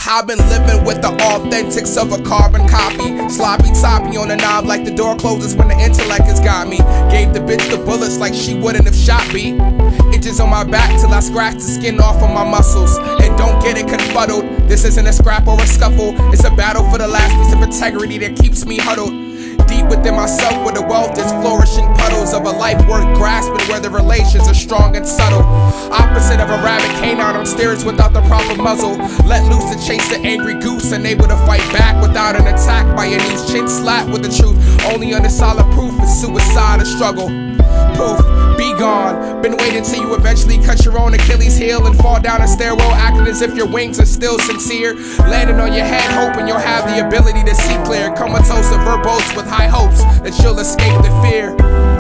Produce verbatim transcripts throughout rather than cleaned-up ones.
I've been living with the authentics of a carbon copy. Sloppy toppy on the knob like the door closes when the intellect has got me. Gave the bitch the bullets like she wouldn't have shot me. Itches on my back till I scratch the skin off of my muscles. And don't get it confuddled, this isn't a scrap or a scuffle. It's a battle for the last piece of integrity that keeps me huddled. Deep within myself where the wealth is flourishing puddles of a life worth grasping, where the relations are strong and subtle. Opposite of a rabid canine on steers without the proper muzzle. Let loose to chase the angry goose, unable to fight back without an attack by your knees. Chin slap with the truth, only under solid proof is suicide or struggle. Poof, be gone. Been waiting till you eventually cut your own Achilles heel and fall down a stairwell acting as if your wings are still sincere. Landing on your head hoping you'll have the ability to see clear. Comatose and verbose with high hopes that you'll escape the fear.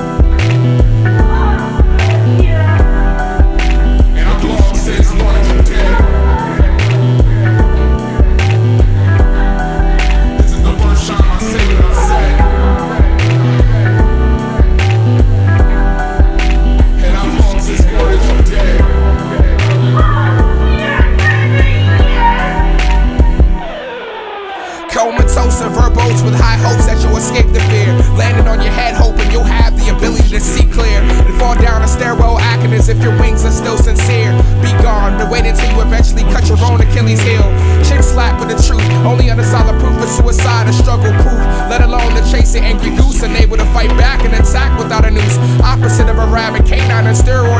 And I'm long since morning to dead. This is the first time I say what I said. And I'm long since morning to dead. Comatose and verbose with high hopes that you'll escape the fear. Landing on your head hoping you'll have the ability to see clear. And fall down a stairwell acting as if your wings are still sincere. Be gone, to wait until you eventually cut your own Achilles heel. Chin slap with the truth, only under solid proof of suicide or struggle proof. Let alone to chase an angry goose, unable to fight back and attack without a noose. Opposite of a rabid canine on steroids.